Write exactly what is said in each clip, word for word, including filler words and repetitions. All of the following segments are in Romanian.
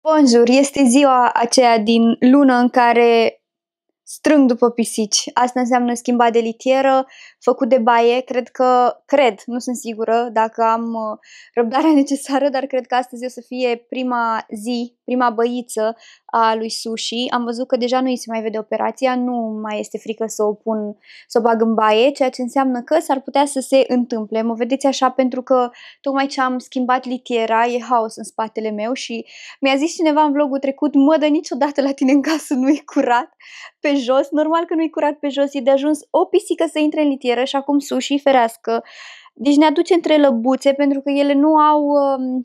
Bonjour, este ziua aceea din lună în care strâng după pisici. Asta înseamnă schimbat de litieră, făcut de baie. Cred că, cred, nu sunt sigură dacă am uh, răbdarea necesară, dar cred că astăzi o să fie prima zi, prima băiță a lui Sushi. Am văzut că deja nu îi se mai vede operația, nu mai este frică să o pun, să o bag în baie, ceea ce înseamnă că s-ar putea să se întâmple. Mă vedeți așa pentru că tocmai ce am schimbat litiera, e haos în spatele meu și mi-a zis cineva în vlogul trecut: mă, dă niciodată la tine în casă nu e curat pe jos. Normal că nu e curat pe jos, e de ajuns o pisică să intre în litieră și acum Sushi, ferească. Deci ne aduce între lăbuțe pentru că ele nu au, um,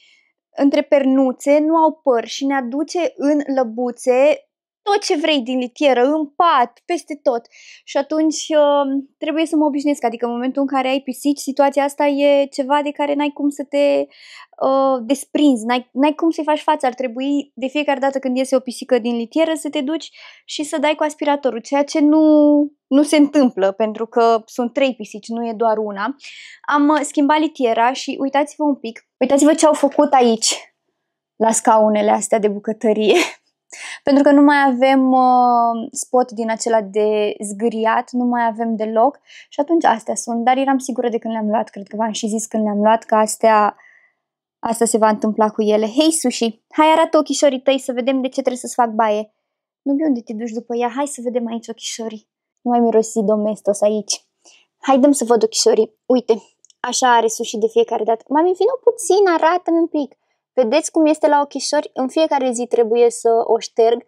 între pernuțe, nu au păr și ne aduce în lăbuțe tot ce vrei din litieră, în pat, peste tot. Și atunci uh, trebuie să mă obișnuiesc, adică în momentul în care ai pisici, situația asta e ceva de care n-ai cum să te uh, desprinzi, n-ai, n-ai cum să-i faci față. Ar trebui de fiecare dată când iese o pisică din litieră să te duci și să dai cu aspiratorul, ceea ce nu, nu se întâmplă pentru că sunt trei pisici, nu e doar una. Am uh, schimbat litiera și uitați-vă un pic, uitați-vă ce au făcut aici la scaunele astea de bucătărie. Pentru că nu mai avem uh, spot din acela de zgâriat, nu mai avem deloc și atunci astea sunt, dar eram sigură de când le-am luat, cred că v-am și zis când le-am luat că astea, asta se va întâmpla cu ele. Hei Sushi, hai arată ochișorii tăi să vedem de ce trebuie să-ți fac baie. Nu știu unde te duci după ea, hai să vedem aici ochișorii. Nu mai mirosi domestos aici. Hai dăm să văd ochișorii, uite, așa are Sushi de fiecare dată. Mami, vină puțin, arată-mi un pic. Vedeți cum este la ochișori? În fiecare zi trebuie să o șterg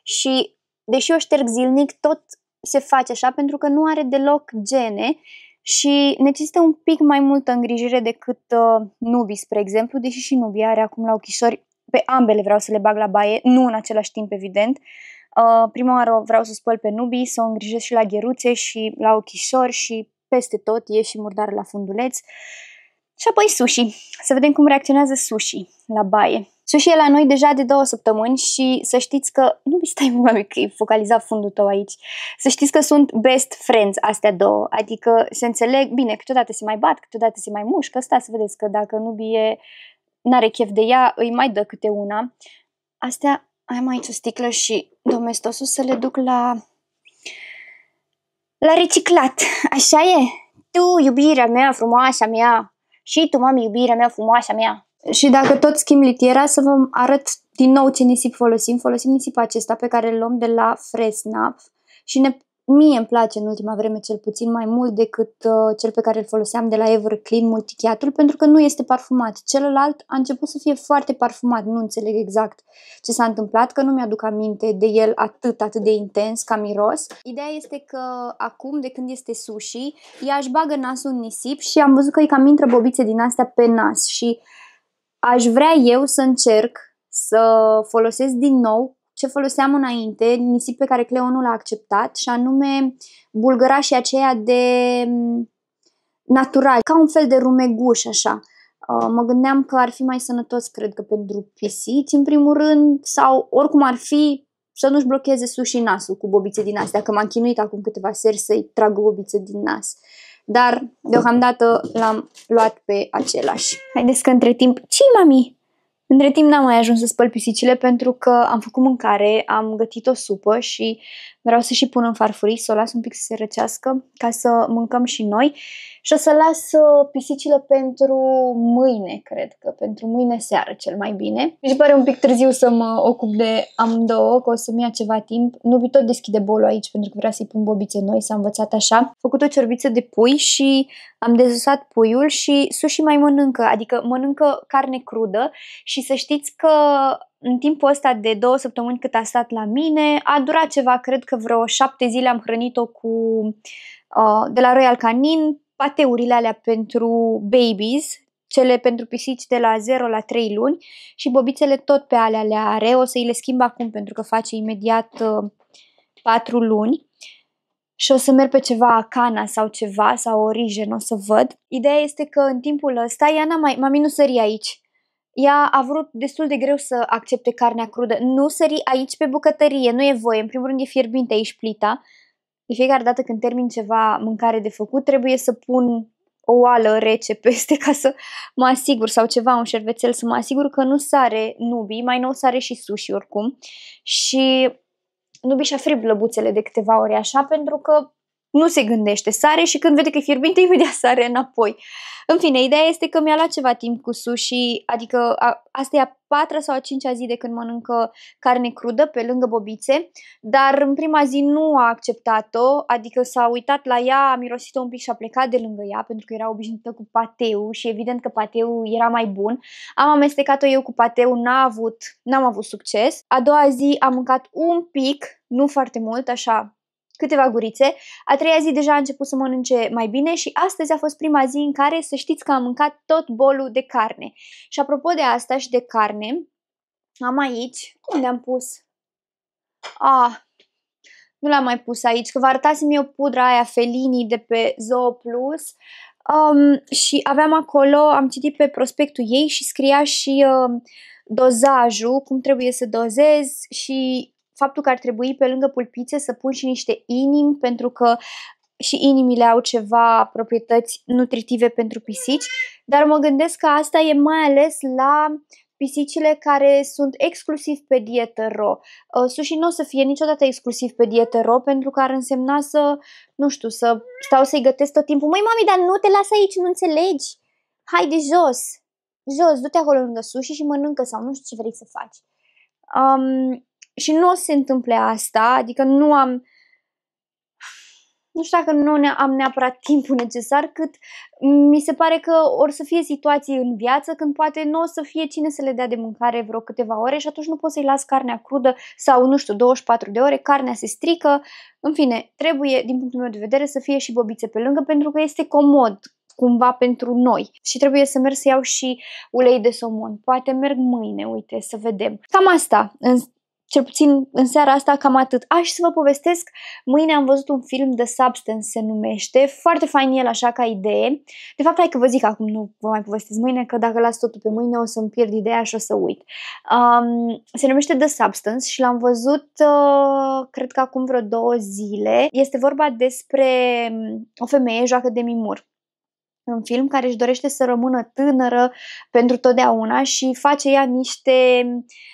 și deși o șterg zilnic, tot se face așa pentru că nu are deloc gene și necesită un pic mai multă îngrijire decât uh, Nubi, spre exemplu, deși și Nubi are acum la ochișori, pe ambele vreau să le bag la baie, nu în același timp, evident. Uh, prima oară vreau să spăl pe Nubi, să o îngrijesc și la gheruțe și la ochișori și peste tot, e și murdar la funduleț. Și apoi Sushi. Să vedem cum reacționează Sushi la baie. Sushi e la noi deja de două săptămâni și să știți că... Nu stai, mami, că e focalizat fundul tău aici. Să știți că sunt best friends astea două. Adică se înțeleg bine, câteodată se mai bat, câteodată se mai mușcă. Asta să vedeți că dacă Nubi e... n-are chef de ea, îi mai dă câte una. Astea... Am aici o sticlă și domestosul să le duc la... la reciclat. Așa e? Tu, iubirea mea, frumoasa mea... Și tu, mami, iubirea mea, frumoasa mea. Și dacă tot schimb litiera, să vă arăt din nou ce nisip folosim. Folosim nisipul acesta pe care îl luăm de la Fressnapf și ne, mie îmi place în ultima vreme cel puțin mai mult decât uh, cel pe care îl foloseam de la Everclean, multichiatul, pentru că nu este parfumat. Celălalt a început să fie foarte parfumat, nu înțeleg exact ce s-a întâmplat, că nu mi-aduc aminte de el atât, atât de intens ca miros. Ideea este că acum, de când este Sushi, ea își bagă nasul în nisip și am văzut că îi cam intră bobițe din astea pe nas și aș vrea eu să încerc să folosesc din nou ce foloseam înainte, nisip pe care Cleo nu l-a acceptat, și anume bulgărașii aceia de natural, ca un fel de rumeguș așa. Mă gândeam că ar fi mai sănătos, cred că, pentru pisici, în primul rând, sau oricum ar fi să nu-și blocheze Sushi nasul cu bobițe din astea, că m-am chinuit acum câteva seri să-i trag o bobiță din nas. Dar, deocamdată, l-am luat pe același. Haideți că între timp... Ce-i, mami? Între timp n-am mai ajuns să spăl pisicile pentru că am făcut mâncare, am gătit o supă și vreau să și pun în farfurii, să o las un pic să se răcească ca să mâncăm și noi. Și o să las pisicile pentru mâine, cred că, pentru mâine seară cel mai bine. Își pare un pic târziu să mă ocup de amândouă, că o să-mi ia ceva timp. Nubi tot deschide bolul aici pentru că vrea să-i pun bobițe noi, s-a învățat așa. Am făcut o ciorbiță de pui și am dezusat puiul și Sushi mai mănâncă, adică mănâncă carne crudă și să știți că în timpul ăsta de două săptămâni cât a stat la mine, a durat ceva, cred că vreo șapte zile am hrănit-o cu, uh, de la Royal Canin, pateurile alea pentru babies, cele pentru pisici de la zero la trei luni și bobițele tot pe alea le are. O să îi le schimb acum pentru că face imediat uh, patru luni. Și o să merg pe ceva Acana sau ceva, sau Origen, o să văd. Ideea este că în timpul ăsta, ea n-a mai... Mami, nu sări aici. Ea a vrut destul de greu să accepte carnea crudă. Nu sări aici pe bucătărie, nu e voie. În primul rând e fierbinte aici plita. De fiecare dată când termin ceva mâncare de făcut, trebuie să pun o oală rece peste ca să mă asigur, sau ceva, un șervețel, să mă asigur că nu sare Nubi, mai nou sare și Sushi oricum. Și Nubi și-a fript lăbuțele de câteva ori așa, pentru că nu se gândește, sare și când vede că e fierbinte, imediat sare înapoi. În fine, ideea este că mi-a luat ceva timp cu Sushi, adică a, asta e a patra sau a cincea zi de când mănâncă carne crudă pe lângă bobițe, dar în prima zi nu a acceptat-o, adică s-a uitat la ea, a mirosit-o un pic și a plecat de lângă ea, pentru că era obișnuită cu pateu și evident că pateu era mai bun. Am amestecat-o eu cu pateu, n-a avut, n-am avut succes. A doua zi am mâncat un pic, nu foarte mult, așa, câteva gurițe. A treia zi deja a început să mănânce mai bine și astăzi a fost prima zi în care să știți că am mâncat tot bolul de carne. Și apropo de asta și de carne, am aici, unde am pus? Ah, nu l-am mai pus aici, că vă arătasem eu pudra aia Felini de pe Zoo Plus um, și aveam acolo, am citit pe prospectul ei și scria și um, dozajul, cum trebuie să dozez și faptul că ar trebui pe lângă pulpițe să pun și niște inimi, pentru că și inimile au ceva proprietăți nutritive pentru pisici, dar mă gândesc că asta e mai ales la pisicile care sunt exclusiv pe dietă raw. Uh, Sushi nu o să fie niciodată exclusiv pe dietă raw, pentru că ar însemna să, nu știu, să stau să-i gătesc tot timpul. Măi, mami, dar nu te las aici, nu înțelegi? Haide jos, jos, du-te acolo lângă Sushi și mănâncă sau nu știu ce vrei să faci. Um, și nu o să se întâmple asta, adică nu am... Nu știu dacă nu am neapărat timpul necesar, cât mi se pare că or să fie situații în viață când poate nu o să fie cine să le dea de mâncare vreo câteva ore și atunci nu pot să-i las carnea crudă sau, nu știu, douăzeci și patru de ore, carnea se strică. În fine, trebuie, din punctul meu de vedere, să fie și bobițe pe lângă, pentru că este comod cumva pentru noi. Și trebuie să merg să iau și ulei de somon. Poate merg mâine, uite, să vedem. Cam asta. Cel puțin în seara asta cam atât. A, și să vă povestesc, mâine am văzut un film, The Substance se numește, foarte fain el așa ca idee. De fapt, hai că vă zic acum, nu vă mai povestesc mâine, că dacă las totul pe mâine o să-mi pierd ideea și o să uit. Um, se numește The Substance și l-am văzut, uh, cred că acum vreo două zile. Este vorba despre o femeie, joacă Demi Moore în film, care își dorește să rămână tânără pentru totdeauna și face ea niște...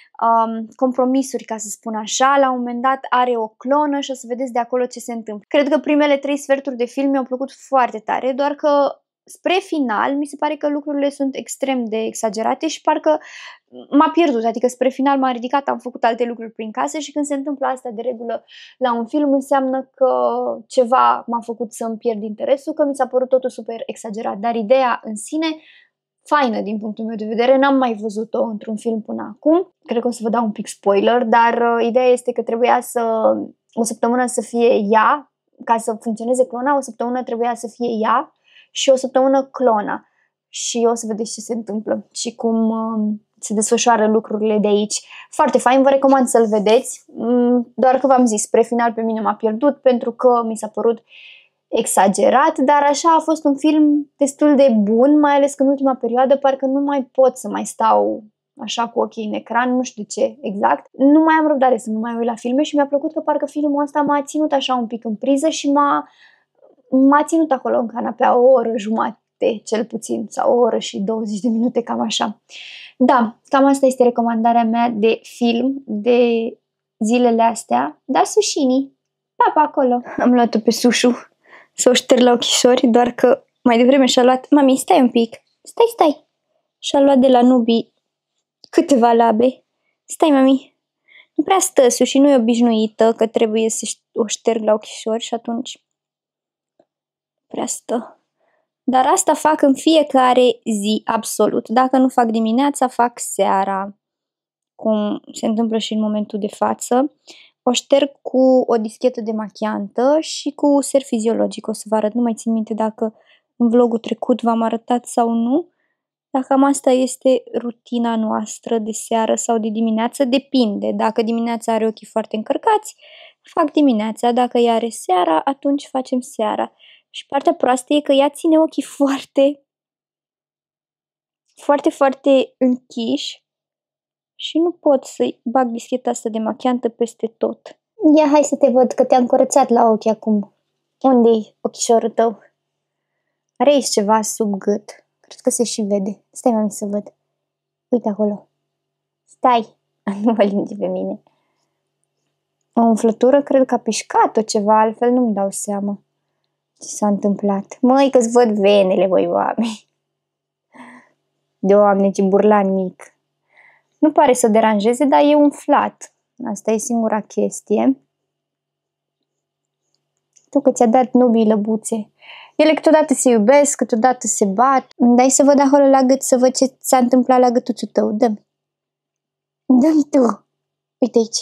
Um, compromisuri, ca să spun așa. La un moment dat are o clonă și o să vedeți de acolo ce se întâmplă. Cred că primele trei sferturi de film mi-au plăcut foarte tare, doar că spre final mi se pare că lucrurile sunt extrem de exagerate și parcă m-a pierdut, adică spre final m-am ridicat, am făcut alte lucruri prin casă și când se întâmplă asta de regulă la un film înseamnă că ceva m-a făcut să-mi pierd interesul, că mi s-a părut totul super exagerat, dar ideea în sine faină din punctul meu de vedere, n-am mai văzut-o într-un film până acum. Cred că o să vă dau un pic spoiler, dar uh, ideea este că trebuia să o săptămână să fie ea, ca să funcționeze clona, o săptămână trebuia să fie ea și o săptămână clona. Și o să vedeți ce se întâmplă și cum uh, se desfășoară lucrurile de aici. Foarte fain, vă recomand să-l vedeți, mm, doar că v-am zis, spre final pe mine m-a pierdut pentru că mi s-a părut exagerat, dar așa a fost un film destul de bun, mai ales că în ultima perioadă parcă nu mai pot să mai stau așa cu ochii în ecran, nu știu de ce exact. Nu mai am răbdare să mă mai uit la filme și mi-a plăcut că parcă filmul ăsta m-a ținut așa un pic în priză și m-a, m-a ținut acolo în canapea o oră jumate, cel puțin, sau o oră și douăzeci de minute, cam așa. Da, cam asta este recomandarea mea de film de zilele astea, dar sushini, pa, pa acolo. Am luat-o pe Sușu să o șterg la ochișori, doar că mai devreme și-a luat... Mami, stai un pic, stai, stai. Și-a luat de la Nubi câteva labe. Stai, mami. Nu prea stă și nu e obișnuită că trebuie să o șterg la ochișori și atunci prea stă. Dar asta fac în fiecare zi, absolut. Dacă nu fac dimineața, fac seara, cum se întâmplă și în momentul de față. O șterg cu o dischetă demachiantă și cu ser fiziologic. O să vă arăt, nu mai țin minte dacă în vlogul trecut v-am arătat sau nu. Dacă cam asta este rutina noastră de seară sau de dimineață, depinde. Dacă dimineața are ochii foarte încărcați, fac dimineața. Dacă ea are seara, atunci facem seara. Și partea proastă e că ea ține ochii foarte, foarte, foarte închiși și nu pot să-i bag discheta asta demachiantă peste tot. Ia, hai să te văd că te-am curățat la ochi acum. Unde-i ochișorul tău? Are aici ceva sub gât. Cred că se și vede. Stai, mami, să văd. Uite acolo. Stai. Nu mă linge pe mine. O umflătură, cred că a pișcat-o ceva, altfel nu-mi dau seama ce s-a întâmplat. Măi, că-ți văd venele, voi oameni. Doamne, ce burlan mic. Nu pare să deranjeze, dar e umflat. Asta e singura chestie. Tu că ți-a dat nubii lăbuțe. Ele câteodată se iubesc, câteodată se bat. Îmi dai să văd acolo la gât, să văd ce s-a întâmplat la gâtuțul tău. Dă-mi. Dă-mi tu. Uite aici.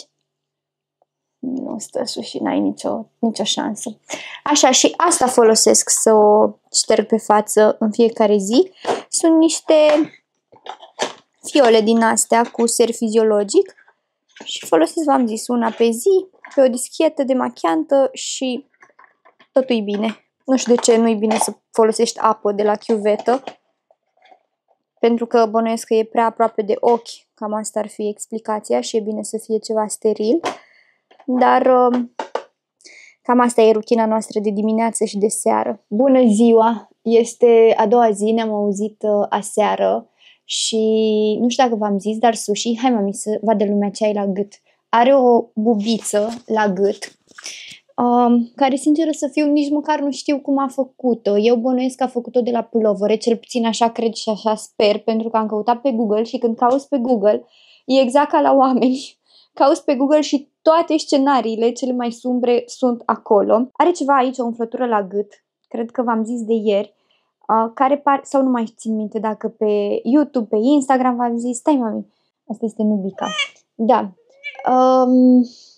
Nu stă sus și n-ai nicio, nicio șansă. Așa, și asta folosesc să o șterg pe față în fiecare zi. Sunt niște fiole din astea cu ser fiziologic și folosesc, v-am zis, una pe zi, pe o dischetă demachiantă și totul e bine. Nu știu de ce nu e bine să folosești apă de la chiuvetă, pentru că bănuiesc că e prea aproape de ochi, cam asta ar fi explicația și e bine să fie ceva steril. Dar cam asta e rutina noastră de dimineață și de seară. Bună ziua! Este a doua zi, ne-am auzit aseară și nu știu dacă v-am zis, dar Sushi, hai mami să vadă lumea ce ai la gât. Are o bubiță la gât, um, care sinceră să fiu nici măcar nu știu cum a făcut-o. Eu bănuiesc că a făcut-o de la pulovere, cel puțin așa cred și așa sper, pentru că am căutat pe Google și când cauți pe Google e exact ca la oameni. Cauți pe Google și toate scenariile cele mai sumbre sunt acolo. Are ceva aici, o umflătură la gât, cred că v-am zis de ieri, uh, care par, sau nu mai țin minte dacă pe YouTube, pe Instagram v-am zis, stai mami, asta este Nubica. Da. Um,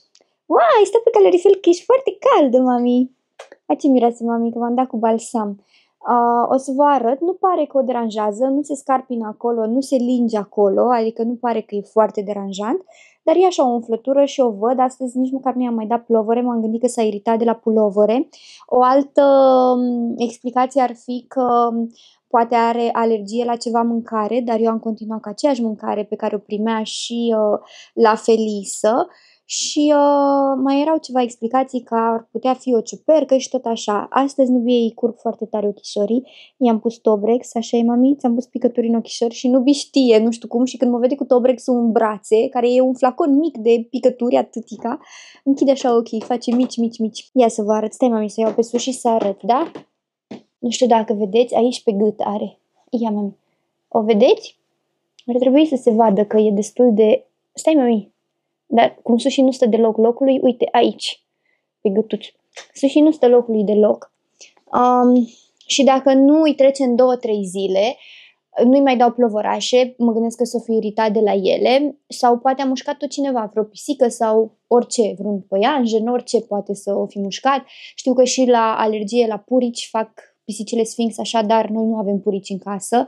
Uai, stai pe calorifel că ești foarte caldă, mami. Hai ce miroase, mami, că m-am dat cu balsam. Uh, o să vă arăt, nu pare că o deranjează, nu se scarpină acolo, nu se linge acolo, adică nu pare că e foarte deranjant, dar e așa o umflătură și o văd. Astăzi nici măcar nu i-am mai dat pulovere, m-am gândit că s-a iritat de la pulovere. O altă um, explicație ar fi că poate are alergie la ceva mâncare, dar eu am continuat cu aceeași mâncare pe care o primea și uh, la Felisă. Și uh, mai erau ceva explicații că ar putea fi o ciupercă și tot așa. Astăzi Nubi îi curg foarte tare ochișorii. I-am pus Tobrex, așa e, mami? Ți-am pus picături în ochișori și Nubi știe, nu știu cum, și când mă vede cu Tobrexul în brațe, care e un flacon mic de picături, atâtica, închide așa ochii, face mici, mici, mici. Ia să vă arăt, stai, mami, să iau pe sus și să arăt, da? Nu știu dacă vedeți, aici pe gât are. Ia, mami. O vedeți? Ar trebui să se vadă că e destul de... Stai, mami. Dar cum Sushi nu stă deloc locului, uite, aici, pe gâtuț. Sushi nu stă locului deloc. Um, și dacă nu îi trece în două, trei zile, nu-i mai dau plovorașe, mă gândesc că s-o fi iritat de la ele, sau poate a mușcat-o cineva, vreo pisică sau orice, vreun păianjen, orice poate să o fi mușcat. Știu că și la alergie la purici fac pisicile Sfinx așa, dar noi nu avem purici în casă.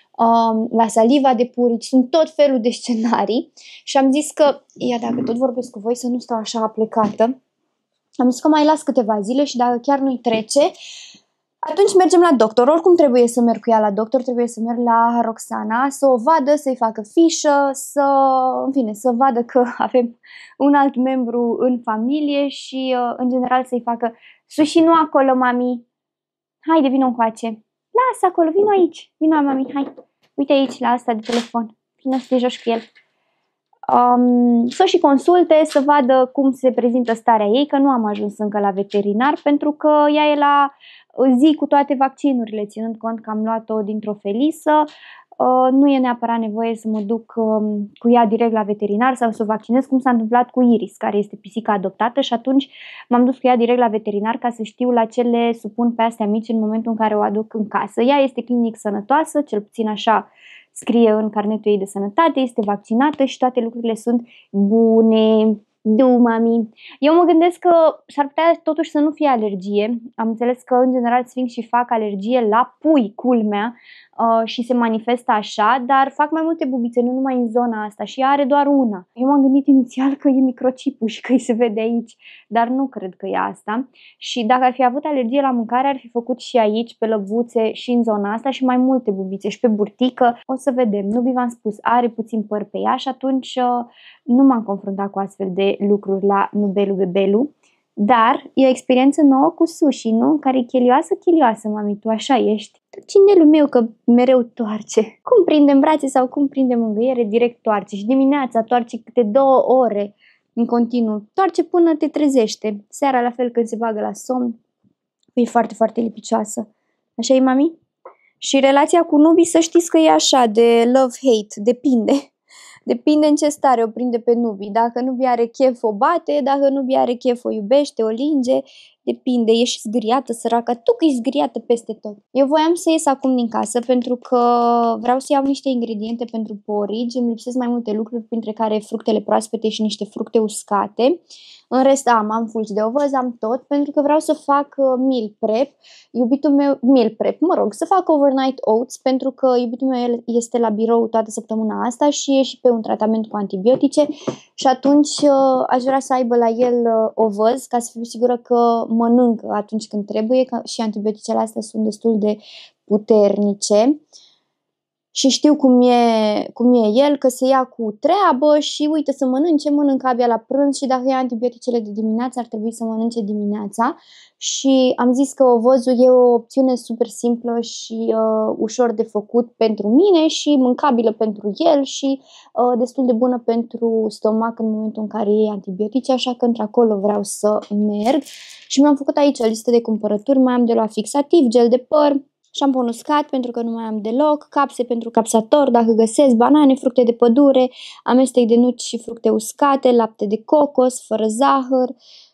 Um, la saliva de purici, sunt tot felul de scenarii și am zis că, ia dacă tot vorbesc cu voi să nu stau așa aplecată, am zis că mai las câteva zile și dacă chiar nu-i trece, atunci mergem la doctor. Oricum trebuie să merg cu ea la doctor, trebuie să merg la Roxana, să o vadă, să-i facă fișă, să, în fine, să vadă că avem un alt membru în familie și, în general, să-i facă Sushi, nu acolo, mami, haide, vină încoace, lasă acolo, vină aici, vină, mami, hai. Uite aici, la asta de telefon. Vino să te joci cu el. Um, să și consulte, să vadă cum se prezintă starea ei, că nu am ajuns încă la veterinar, pentru că ea e la zi cu toate vaccinurile, ținând cont că am luat-o dintr-o Felisă. Uh, nu e neapărat nevoie să mă duc um, cu ea direct la veterinar sau să o vaccinez, cum s-a întâmplat cu Iris, care este pisica adoptată, și atunci m-am dus cu ea direct la veterinar ca să știu la ce le supun pe astea mici în momentul în care o aduc în casă. Ea este clinic sănătoasă, cel puțin așa scrie în carnetul ei de sănătate, este vaccinată și toate lucrurile sunt bune. Du, mami. Eu mă gândesc că s-ar putea totuși să nu fie alergie. Am înțeles că în general Sfinx și fac alergie la pui, culmea, uh, și se manifestă așa, dar fac mai multe bubițe, nu numai în zona asta, și ea are doar una. Eu m-am gândit inițial că e microchipul și că îi se vede aici, dar nu cred că e asta. Și dacă ar fi avut alergie la mâncare, ar fi făcut și aici, pe lăbuțe și în zona asta, și mai multe bubițe și pe burtică. O să vedem. Nu vi v-am spus, are puțin păr pe ea și atunci uh, nu m-am confruntat cu astfel de lucruri la Nubelu Bebelu, Dar e o experiență nouă cu sushi, nu? Care e chelioasă, chelioasă, mami, tu așa ești. Cinelul meu că mereu toarce. Cum prinde în brațe sau cum prinde mângâiere, direct toarce. Și dimineața toarce câte două ore în continuu. Toarce până te trezește. Seara la fel când se bagă la somn. E foarte, foarte lipicioasă. Așa e, mami? Și relația cu Nubi, să știți că e așa, de love-hate, depinde. Depinde în ce stare o prinde pe Nubi. Dacă Nubi are chef, o bate, dacă Nubi are chef, o iubește, o linge. Depinde, e și zgâriată, săracă, tu că e zgâriată peste tot. Eu voiam să ies acum din casă pentru că vreau să iau niște ingrediente pentru porridge. Îmi lipsesc mai multe lucruri, printre care fructele proaspete și niște fructe uscate. În rest am, am fulgi de ovăz, am tot, pentru că vreau să fac uh, meal prep. Iubitul meu, meal prep, mă rog, să fac overnight oats, pentru că iubitul meu este la birou toată săptămâna asta și e și pe un tratament cu antibiotice și atunci uh, aș vrea să aibă la el uh, ovăz, ca să fiu sigură că mănâncă atunci când trebuie, că și antibioticele astea sunt destul de puternice. Și știu cum e, cum e el, că se ia cu treabă și uite să mănânce, mănâncă abia la prânz și dacă ia antibioticele de dimineață ar trebui să mănânce dimineața. Și am zis că ovăzul e o opțiune super simplă și uh, ușor de făcut pentru mine și mâncabilă pentru el și uh, destul de bună pentru stomac în momentul în care iei antibiotice, așa că într-acolo vreau să merg. Și mi-am făcut aici o listă de cumpărături, mai am de luat fixativ, gel de păr, șampon uscat pentru că nu mai am deloc, capse pentru capsator dacă găsesc, banane, fructe de pădure, amestec de nuci și fructe uscate, lapte de cocos fără zahăr,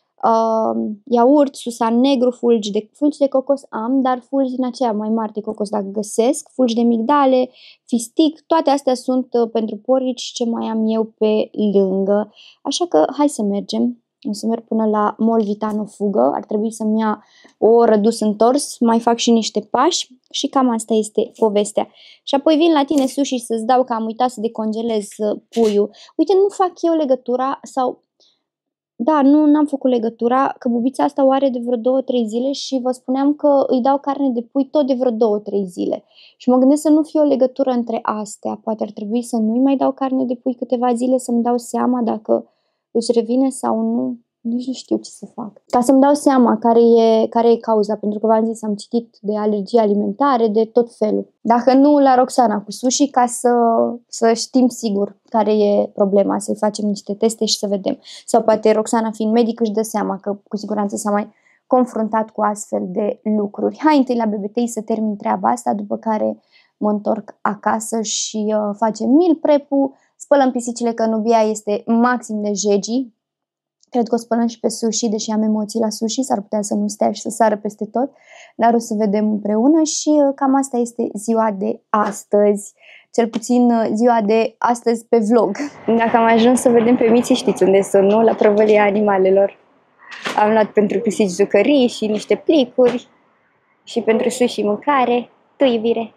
uh, iaurt, susan negru, fulgi de, fulgi de cocos am, dar fulgi din aceea mai mari de cocos dacă găsesc, fulgi de migdale, fistic, toate astea sunt uh, pentru porridge ce mai am eu pe lângă. Așa că hai să mergem. O să merg până la Mall Vitano Fugă, ar trebui să-mi ia o oră dus întors, mai fac și niște pași și cam asta este povestea. Și apoi vin la tine, Sushi, să-ți dau că am uitat să decongelez puiul. Uite, nu fac eu legătura sau... Da, nu am făcut legătura, că bubița asta o are de vreo două trei zile și vă spuneam că îi dau carne de pui tot de vreo două trei zile. Și mă gândesc să nu fie o legătură între astea. Poate ar trebui să nu-i mai dau carne de pui câteva zile, să-mi dau seama dacă își revine sau nu. Nici nu știu ce să fac. Ca să-mi dau seama care e, care e cauza, pentru că v-am zis, am citit de alergii alimentare, de tot felul. Dacă nu, la Roxana cu Sushi, ca să, să știm sigur care e problema, să-i facem niște teste și să vedem. Sau poate Roxana, fiind medic, își dă seama că cu siguranță s-a mai confruntat cu astfel de lucruri. Hai întâi la B B T I să termin treaba asta, după care mă întorc acasă și uh, facem meal prep-ul, spălăm pisicile, că Nubia este maxim de jeji. Cred că o spălăm și pe Sushi, deși am emoții la Sushi, s-ar putea să nu stea și să sară peste tot, dar o să vedem împreună și uh, cam asta este ziua de astăzi, cel puțin uh, ziua de astăzi pe vlog. Dacă am ajuns să vedem pe Miți, știți unde sunt, nu? La prăvălia animalelor. Am luat pentru pisici jucării și niște plicuri și pentru Sushi mâncare. Tu, iubire!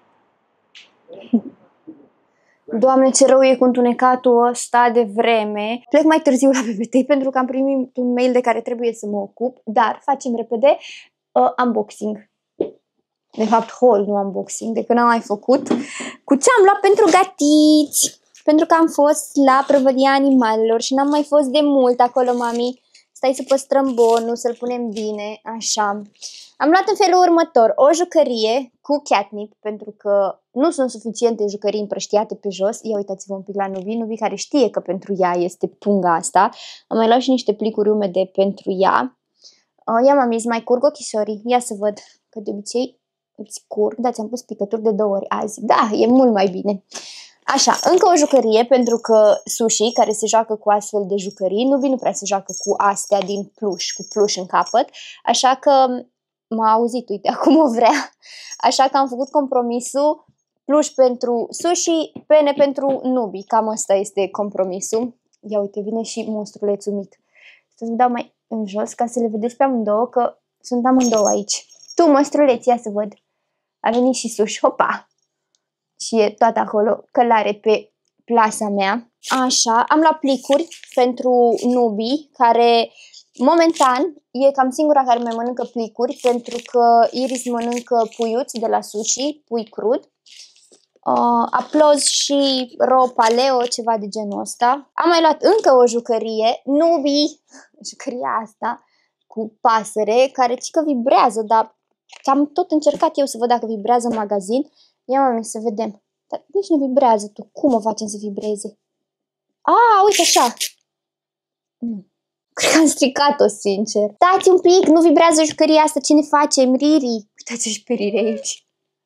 Doamne, ce rău e cu întunecatul ăsta de vreme. Plec mai târziu la B B T pentru că am primit un mail de care trebuie să mă ocup, dar facem repede uh, unboxing. De fapt, haul, nu unboxing, de când am mai făcut. Cu ce am luat pentru gatiți. Pentru că am fost la prăvălia animalelor și n-am mai fost de mult acolo, mami. Stai să păstrăm bonul, să-l punem bine, așa. Am luat în felul următor o jucărie cu catnip, pentru că nu sunt suficiente jucării împrăștiate pe jos. Ia uitați-vă un pic la Nubi, Nubi care știe că pentru ea este punga asta. Am mai luat și niște plicuri umede pentru ea. Uh, ia, mami, îți mai curg ochișorii. Ia să văd, că de obicei îți curg, dar ți-am pus picături de două ori azi. Da, e mult mai bine. Așa, încă o jucărie, pentru că Sushi, care se joacă cu astfel de jucării, Nubi nu prea se joacă cu astea din pluș, cu pluș în capăt, așa că m-a auzit, uite, acum o vrea. Așa că am făcut compromisul, pluș pentru Sushi, pene pentru Nubi, cam ăsta este compromisul. Ia uite, vine și monstrulețul mic. Să-ți dau mai în jos ca să le vedeți pe amândouă, că sunt amândouă aici. Tu, monstruleț, ia să văd. A venit și Sushi, hopa! Și e toată acolo călare pe plasa mea. Așa, am luat plicuri pentru Nubi, care momentan e cam singura care mai mănâncă plicuri, pentru că Iris mănâncă puiuți de la Sushi, pui crud. Uh, aploz și ro paleo, ceva de genul ăsta. Am mai luat încă o jucărie, Nubi, jucăria asta, cu pasăre, care cică vibrează, dar am tot încercat eu să văd dacă vibrează în magazin. Ia mami, să vedem. Dar nici nu vibrează. Tu cum o facem să vibreze? A, uite așa. Nu. Cred că am stricat-o, sincer. Stați un pic, nu vibrează jucăria asta. Ce ne facem, Riri? Uitați-și pe Riri aici.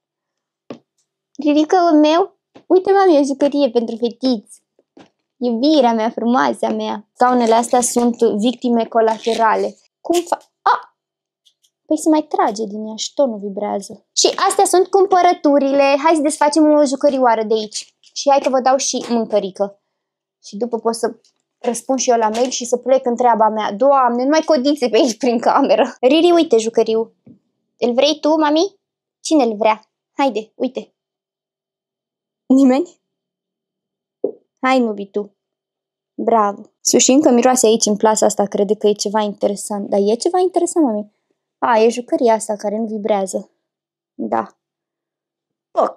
Rirică meu? Uite, mami, o jucărie pentru fetiți. Iubirea mea, frumoasa mea. Scaunele astea sunt victime colaterale. Cum fac? Ah! Păi se mai trage din ea și tot nu vibrează. Și astea sunt cumpărăturile. Hai să desfacem o jucărioară de aici. Și hai că vă dau și mâncărică. Și după pot să răspund și eu la mail și să plec în treaba mea. Doamne, nu mai codițe pe aici prin cameră. Riri, uite jucăriu. Îl vrei tu, mami? Cine îl vrea? Haide, uite. Nimeni? Hai, nubi tu. Bravo. Sushi încă miroase aici în plasa asta, crede că e ceva interesant. Dar e ceva interesant, mami? A, e jucăria asta care nu vibrează. Da. Foc.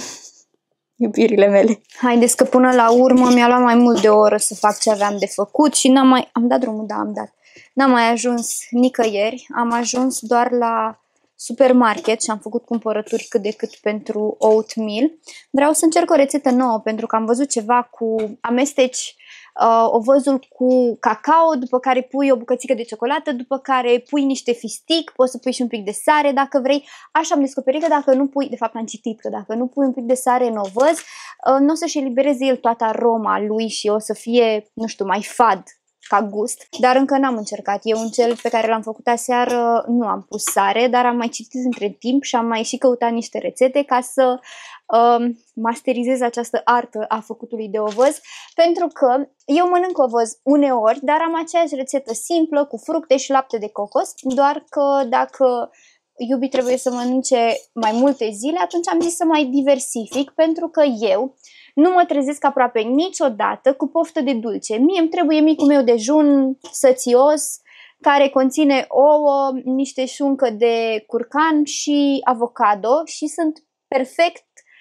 Iubirile mele. Haideți că până la urmă mi-a luat mai mult de o oră să fac ce aveam de făcut și n-am mai... Am dat drumul? Da, am dat. N-am mai ajuns nicăieri. Am ajuns doar la supermarket și am făcut cumpărături cât de cât pentru oatmeal. Vreau să încerc o rețetă nouă pentru că am văzut ceva cu amesteci uh, ovăzul cu cacao, după care pui o bucățică de ciocolată, după care pui niște fistic, poți să pui și un pic de sare dacă vrei. Așa am descoperit că dacă nu pui, de fapt am citit că dacă nu pui un pic de sare în ovăz, uh, nu o să-și elibereze el toată aroma lui și o să fie, nu știu, mai fad ca gust, dar încă n-am încercat. Eu în cel pe care l-am făcut aseară nu am pus sare, dar am mai citit între timp și am mai și căutat niște rețete ca să uh, masterizez această artă a făcutului de ovăz, pentru că eu mănânc ovăz uneori, dar am aceeași rețetă simplă cu fructe și lapte de cocos, doar că dacă iubii trebuie să mănânce mai multe zile, atunci am zis să mai diversific, pentru că eu nu mă trezesc aproape niciodată cu poftă de dulce. Mie îmi trebuie micul meu dejun sățios, care conține ouă, niște șuncă de curcan și avocado și sunt perfect,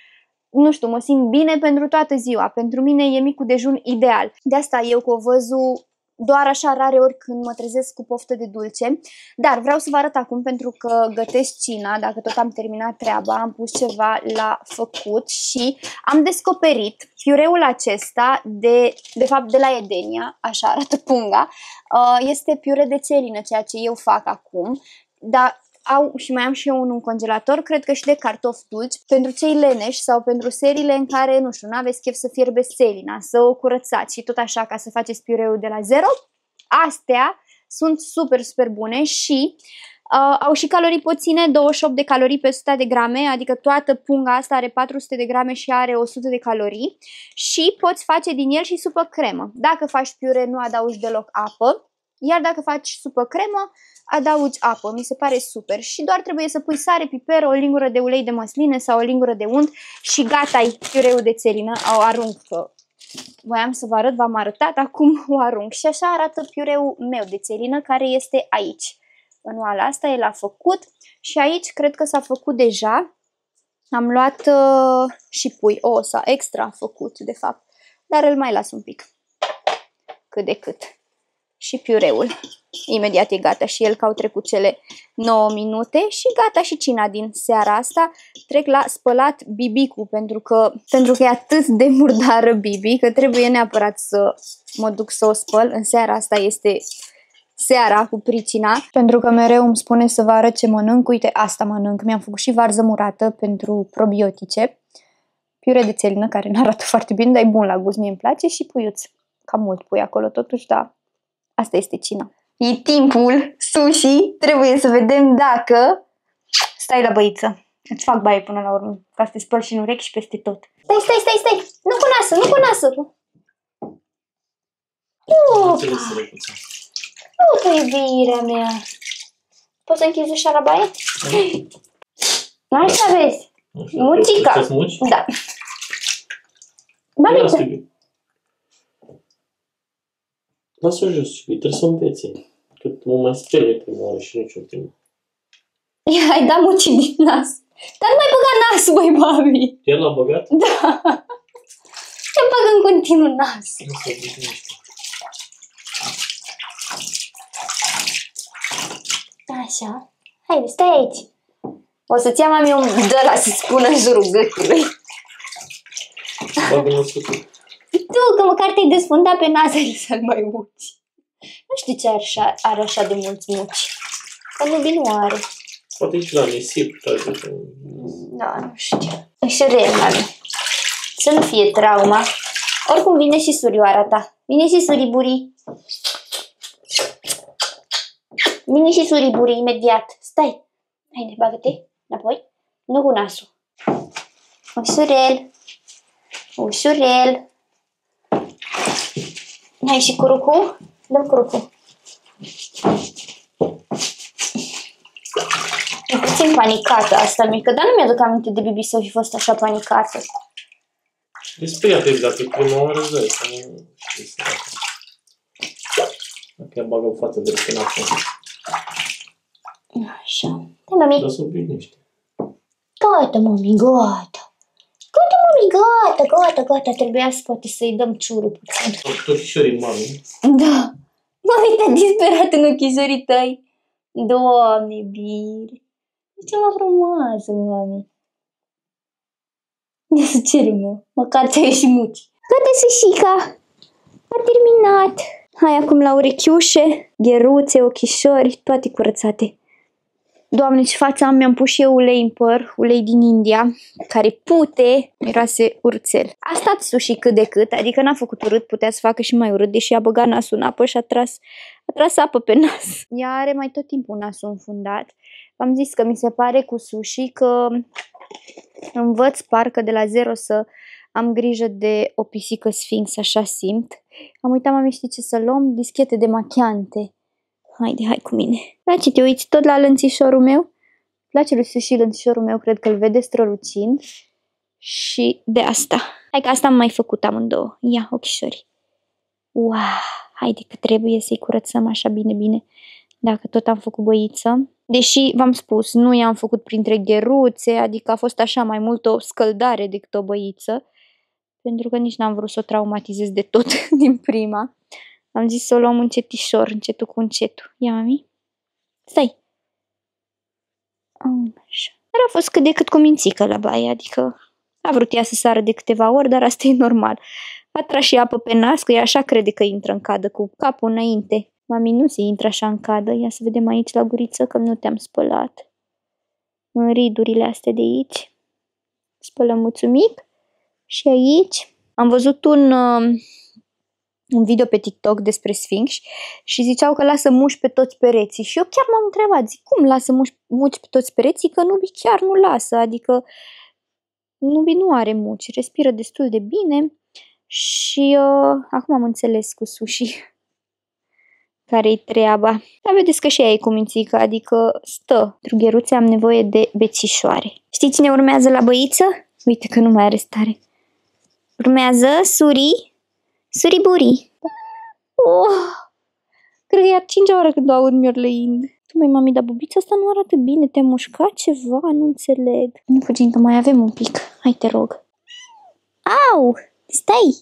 nu știu, mă simt bine pentru toată ziua. Pentru mine e micul dejun ideal. De asta eu cu ovăzul doar așa rare ori când mă trezesc cu poftă de dulce. Dar vreau să vă arăt acum, pentru că gătesc cina, dacă tot am terminat treaba, am pus ceva la făcut și am descoperit piureul acesta de, de fapt de la Edenia, așa arată punga. Este piure de țelină, ceea ce eu fac acum, dar au și mai am și eu unul în congelator, cred că și de cartofi dulci, pentru cei leneși sau pentru seriile în care, nu știu, nu aveți chef să fierbeți țelina, să o curățați și tot așa ca să faceți piureul de la zero. Astea sunt super, super bune și uh, au și calorii puține, douăzeci și opt de calorii pe o sută de grame, adică toată punga asta are patru sute de grame și are o sută de calorii și poți face din el și supă cremă. Dacă faci piure, nu adaugi deloc apă, iar dacă faci supă cremă, adaugi apă, mi se pare super. Și doar trebuie să pui sare, piper, o lingură de ulei de măsline sau o lingură de unt și gata, ai piureul de țelină. O arunc, că voiam să vă arăt, v-am arătat, acum o arunc. Și așa arată piureul meu de țelină, care este aici. În oala asta el a făcut și aici cred că s-a făcut deja. Am luat uh, și pui, o, s-a extra făcut de fapt, dar îl mai las un pic, cât de cât. Și piureul. Imediat e gata și el, că au trecut cele nouă minute și gata și cina din seara asta. Trec la spălat bibicul, pentru că, pentru că e atât de murdară Bibi că trebuie neapărat să mă duc să o spăl. În seara asta este seara cu pricina, pentru că mereu îmi spune să vă arăt ce mănânc. Uite, asta mănânc. Mi-am făcut și varză murată pentru probiotice. Piure de țelină, care nu arată foarte bine, dar e bun la gust, mie îmi place, și puiuț. Cam mult pui acolo totuși, dar asta este cina. E timpul sushi, trebuie să vedem dacă stai la băiță. Îți fac baie până la urmă, ca să te spăl și în urechi și peste tot. Stai, stai, stai, stai! Nu cu nasul, nu cu nasul! Uite, iubirea mea! Poți să închizi ușa la baie? Așa vezi! Mucica! Da! Băiță! Lasă-o jos, trebuie să învețe. Că mă mai sperie prima oară și nu știu timp. Ai dat muci din nas. Dar nu mai băga nasul, băi, mami. El l-a băgat? Da. Ce băgă în continuu nasul? Nu se obișnuiește. Așa. Haide, stai aici. O să-ți ia mami un de ăla să spună în jurul gâtului. Bagă-mă sus. Tu, că măcar te-ai desfundat pe nas să-l mai muci. Nu știu ce are așa, are așa de mulți muci. Că Nubi nu are. Poate și la nisip. Da, nu știu. Ușurel, mami. Să nu fie trauma. Oricum vine și surioara ta. Vine și suriburii. Vine și suriburii imediat. Stai. Haide, bagă-te înapoi. Nu cu nasul. Ușurel. Ușurel. Hai și curucu. Dă-mi curucu. E puțin panicată asta mică, dar nu mi-aduc aminte de Bibi să fi fost așa panicată. E speriată exact, e prima oară, zăi, să nu știi să dacă ea bagă o față de repenată. Așa. Hai, mami. Dar să obișnuiește. Gata, mami, gata. Gata, mami, gata, gata, gata. Trebuia să poate să-i dăm ciurul puțin. Ochișorii mami. Da. Mami, te-a disperat în ochișorii tăi. Doamne, bine. E cea mai frumoasă, mami. E sucerul meu. Măcar ți-ai ieșit muci. Gata, Sușica. A terminat. Hai acum la urechiușe, gheruțe, ochișori, toate curățate. Doamne, ce față am, mi-am pus și eu ulei în păr, ulei din India, care pute, miroase urțel. A stat Sushi cât de cât, adică n-a făcut urât, putea să facă și mai urât, deși a băgat nasul în apă și a tras, a tras apă pe nas. Ea are mai tot timpul nasul înfundat. V-am zis că mi se pare cu Sushi că învăț parcă de la zero să am grijă de o pisică sfinx, așa simt. Am uitat, mami, știi ce să luăm? Dischete de machiante. Haide, hai cu mine. La ce te uiți? Tot la lănțișorul meu? Place lui Sushi lănțișorul meu, cred că îl vede strălucind. Și de asta. Hai că asta am mai făcut amândouă. Ia, ochișorii. Wow, haide că trebuie să-i curățăm așa bine, bine. Dacă tot am făcut băiță. Deși, v-am spus, nu i-am făcut printre gheruțe, adică a fost așa mai mult o scăldare decât o băiță. Pentru că nici n-am vrut să o traumatizez de tot din prima. Am zis să o luăm încetișor, încetul cu încetul. Ia, mami. Stai. Așa. Dar a fost cât de cât cu mințică la baie, adică a vrut ea să sară de câteva ori, dar asta e normal. A tras și apă pe nas, că ea așa crede că intră în cadă cu capul înainte. Mami, nu se intră așa în cadă. Ia să vedem aici la guriță că nu te-am spălat. În ridurile astea de aici. Spălăm mulțumit. Și aici am văzut un, uh, un video pe TikTok despre sfinx și ziceau că lasă muși pe toți pereții. Și eu chiar m-am întrebat, zic, cum lasă muși, muci pe toți pereții? Că Nubi chiar nu lasă, adică Nubi nu are muci, respiră destul de bine și uh, acum am înțeles cu Sushi care-i treaba. Dar vedeți că și ea e cu mințică, adică stă. Pentru gheruțe am nevoie de bețișoare. Știi cine urmează la băiță? Uite că nu mai are stare. Urmează Suri, Suriburi. Oh, cred că e a cincea oară când o aud miorlăind. Tu, măi, mami, dar bubița asta nu arată bine. Te-a mușcat ceva? Nu înțeleg. Nu fugim, că mai avem un pic. Hai, te rog. Au! Stai!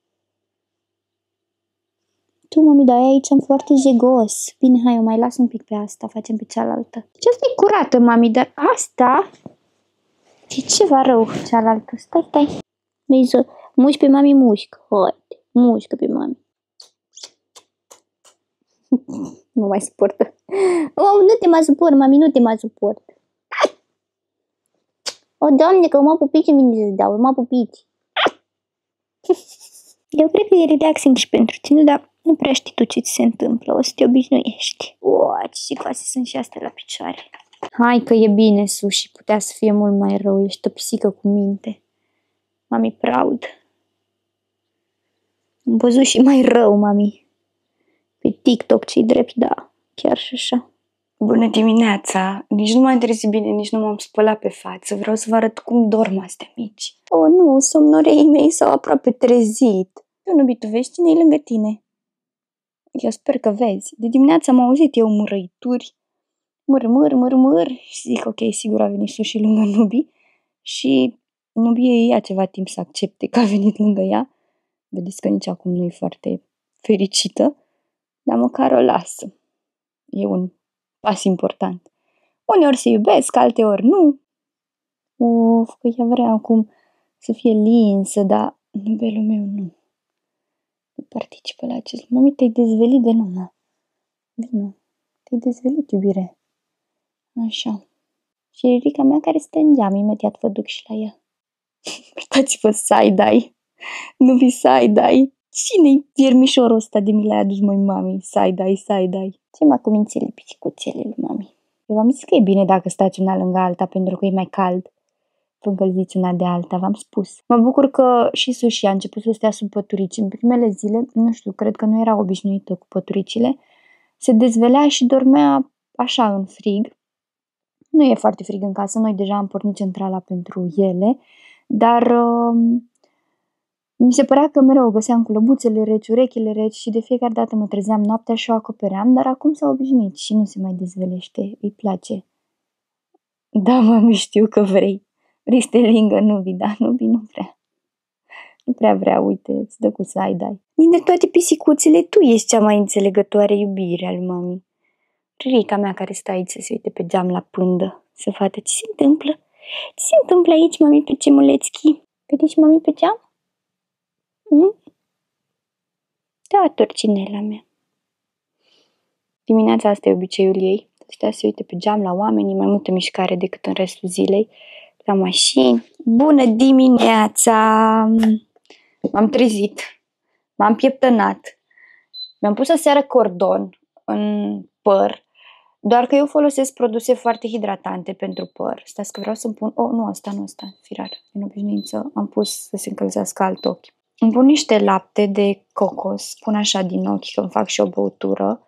Tu, mami, dar aici am foarte jegos. Bine, hai, o mai las un pic pe asta. Facem pe cealaltă. Ce asta e curată, mami, dar asta e ceva rău, cealaltă. Stai, stai. Vezi să mușc pe mami, mușc. Haide, mușcă pe mami. Nu mai suportă. Oh, nu te mai suport, mami, nu te mai suport. O, Doamne, că mă pupici îmi vine să dau, mă pupici. Eu cred că e relaxing și pentru tine, dar nu prea știi tu ce ți se întâmplă, o să te obișnuiești. O, ce sicoase sunt și astea la picioare. Hai că e bine, Sushi, putea să fie mult mai rău, ești o pisică cu minte. Mami, proud. Am văzut și mai rău, mami. Pe TikTok, ce-i drept, da, chiar și așa. Bună dimineața! Nici nu m-am trezit bine, nici nu m-am spălat pe față. Vreau să vă arăt cum dorm astea mici. Oh, nu, somnoreii mei s-au aproape trezit. Tu, Nubi, tu vezi cine e lângă tine? Eu sper că vezi. De dimineață am auzit eu murăituri. Măr, măr, măr, măr. Și zic, ok, sigur a venit Sushi lângă Nubi. Și Nubi ia ceva timp să accepte că a venit lângă ea. Vedeți că nici acum nu e foarte fericită. Dar măcar o lasă. E un pas important. Uneori se iubesc, alteori nu. Of, că ea vrea acum să fie linsă, dar nubelul meu nu. Nu participă la acest. Mami, te-ai dezvelit de nu, mă. Vino, te-ai dezvelit, iubire. Așa. Și Ririca mea care stă în geam, imediat vă duc și la ea. Uitați-vă, side-eye. Nu vi side-eye. Cine-i viermișorul ăsta de mi l-ai adus, măi, mami? Side-eye, side-eye. Ce mă cu mințile pisicuțele lui mami? Eu v-am zis că e bine dacă stați una lângă alta, pentru că e mai cald. Vă încălziți una de alta, v-am spus. Mă bucur că și Sushi a început să stea sub păturici. În primele zile, nu știu, cred că nu era obișnuită cu păturicile. Se dezvelea și dormea așa în frig. Nu e foarte frig în casă, noi deja am pornit centrala pentru ele, dar uh, mi se părea că mereu o găseam cu lăbuțele reci, urechile reci și de fiecare dată mă trezeam noaptea și o acopeream, dar acum s-a obișnuit și nu se mai dezvelește, îi place. Da, mami, știu că vrei. Vrei să te lingă Nubi, dar Nubi nu vrea. Nu prea vrea, uite, îți dă cu side-eye. Dintre toate pisicuțele, tu ești cea mai înțelegătoare iubire al mami. Ririca mea care stă aici să se uite pe geam la pândă, să vadă ce se întâmplă. Ce se întâmplă aici, mami, pe gemulețchi? Vede și mami pe geam? Mm? Da, torcinela mea. Dimineața asta e obiceiul ei. Stea să se uite pe geam la oamenii, mai multă mișcare decât în restul zilei. La mașini. Bună dimineața! M-am trezit. M-am pieptănat. Mi-am pus aseară cordon în păr. Doar că eu folosesc produse foarte hidratante pentru păr. Stați că vreau să-mi pun... Oh, nu asta, nu asta, firar. În obișnuință am pus să se încălzească alt ochi. Îmi pun niște lapte de cocos. Pun așa din ochi că îmi fac și o băutură.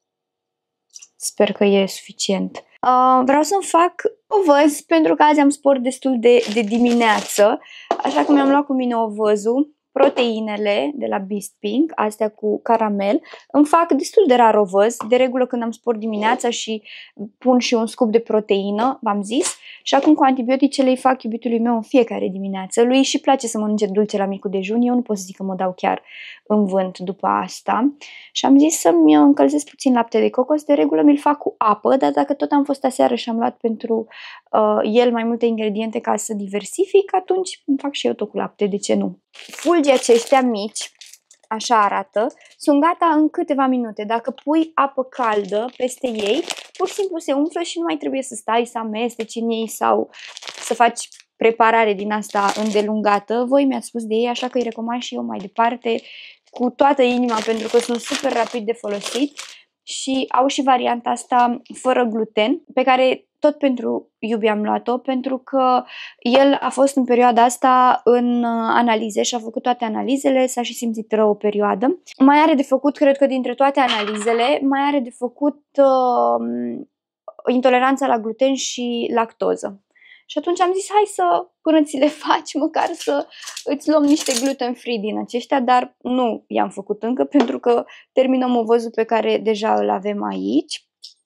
Sper că e suficient. Uh, vreau să-mi fac ovăz pentru că azi am sport destul de, de dimineață. Așa că mi-am luat cu mine ovăzul. Proteinele de la Bisping, astea cu caramel, îmi fac destul de rar ovăz, de regulă când am sport dimineața și pun și un scup de proteină, v-am zis, și acum cu antibioticele îi fac iubitului meu în fiecare dimineață. Lui și place să mănânce dulce la micul dejun, eu nu pot să zic că mă dau chiar în vânt după asta. Și am zis să-mi încălzesc puțin lapte de cocos, de regulă mi-l fac cu apă, dar dacă tot am fost aseară și am luat pentru uh, el mai multe ingrediente ca să diversific, atunci îmi fac și eu tot cu lapte, de ce nu? Fulgii aceștia mici, așa arată, sunt gata în câteva minute. Dacă pui apă caldă peste ei, pur și simplu se umflă și nu mai trebuie să stai să amesteci în ei sau să faci preparare din asta îndelungată. Voi mi-ați spus de ei, așa că îi recomand și eu mai departe cu toată inima, pentru că sunt super rapid de folosit și au și varianta asta fără gluten, pe care tot pentru Iubi am luat-o, pentru că el a fost în perioada asta în analize și a făcut toate analizele, s-a și simțit rău o perioadă. Mai are de făcut, cred că dintre toate analizele, mai are de făcut uh, intoleranța la gluten și lactoză. Și atunci am zis, hai să, până ți le faci, măcar să îți luăm niște gluten-free din aceștia, dar nu i-am făcut încă, pentru că terminăm ovăzul pe care deja îl avem aici.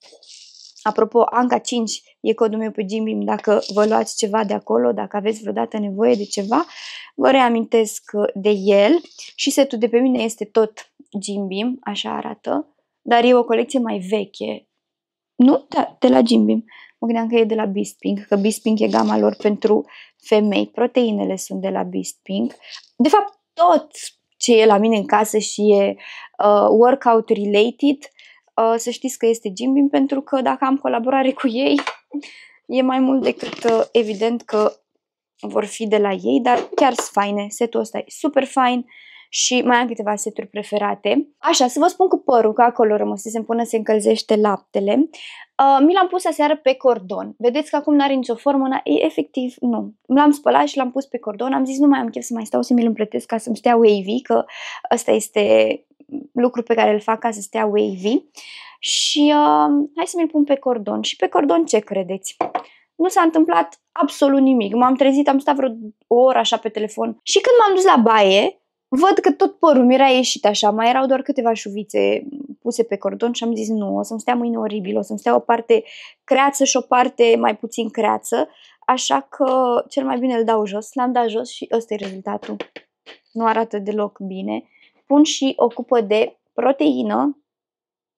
Apropo, Anca cinci e codul meu pe Jim Beam, dacă vă luați ceva de acolo, dacă aveți vreodată nevoie de ceva, vă reamintesc de el. Și setul de pe mine este tot Jim Beam, așa arată, dar e o colecție mai veche. Nu? Da, de la Jim Beam. Mă gândeam că e de la Bisping, că Bisping e gama lor pentru femei. Proteinele sunt de la Bisping. De fapt, tot ce e la mine în casă și e uh, workout related, uh, să știți că este Jim Beam, pentru că dacă am colaborare cu ei, e mai mult decât uh, evident că vor fi de la ei, dar chiar sunt faine. Setul ăsta e super fain. Și mai am câteva seturi preferate. Așa, să vă spun cu părul, că acolo rămăsesem până se încălzește laptele. Uh, mi l-am pus aseară pe cordon. Vedeți că acum n-are nicio formă, e, efectiv nu. L-am spălat și l-am pus pe cordon. Am zis nu mai am chef să mai stau să mi-l împletesc ca să-mi stea wavy, că ăsta este lucru pe care îl fac ca să stea wavy. Și uh, hai să mi-l pun pe cordon. Și pe cordon ce credeți? Nu s-a întâmplat absolut nimic. M-am trezit, am stat vreo o oră așa pe telefon. Și când m-am dus la baie, văd că tot părul mi era ieșit așa, mai erau doar câteva șuvițe puse pe cordon și am zis nu, o să-mi stea mâine oribil, o să-mi stea o parte creață și o parte mai puțin creață, așa că cel mai bine îl dau jos. L-am dat jos și ăsta e rezultatul. Nu arată deloc bine. Pun și o cupă de proteină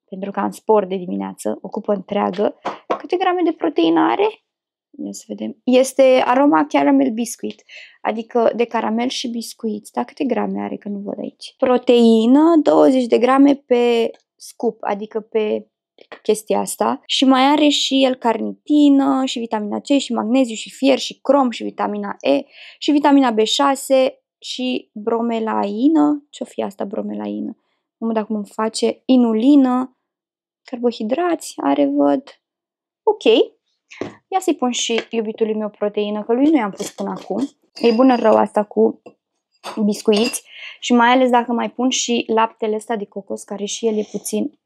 pentru că am sport de dimineață, o cupă întreagă. Câte grame de proteină are? Ia să vedem. Este aroma caramel biscuit, adică de caramel și biscuiți. Da, câte grame are, că nu văd aici. Proteină, douăzeci de grame pe scoop, adică pe chestia asta. Și mai are și el carnitină, și vitamina C, și magneziu, și fier, și crom, și vitamina E, și vitamina B șase, și bromelaină. Ce-o fi asta, bromelaină? Nu știu cum îmi face. Inulină, carbohidrați are, văd. Ok. Ia să-i pun și iubitului meu proteină, că lui nu i-am pus până acum. E bună rău asta cu biscuiți și mai ales dacă mai pun și laptele ăsta de cocos, care și el e puțin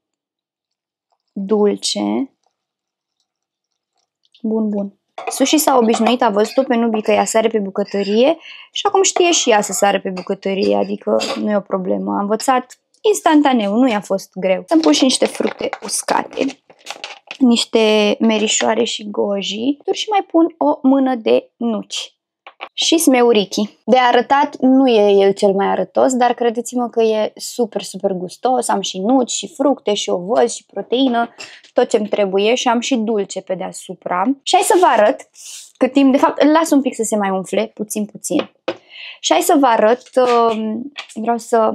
dulce. Bun, bun. Sushi s-a obișnuit, a văzut-o pe Nubi că ea sare pe bucătărie și acum știe și ea să sare pe bucătărie, adică nu e o problemă. Am învățat instantaneu, nu i-a fost greu. Să-mi pun și niște fructe uscate, niște merișoare și goji și mai pun o mână de nuci. Și smeurichi. De arătat nu e el cel mai arătos, dar credeți-mă că e super, super gustos. Am și nuci, și fructe, și ovăz, și proteină, tot ce-mi trebuie și am și dulce pe deasupra. Și hai să vă arăt cât timp, de fapt, îl las un pic să se mai umfle, puțin, puțin. Și hai să vă arăt, vreau să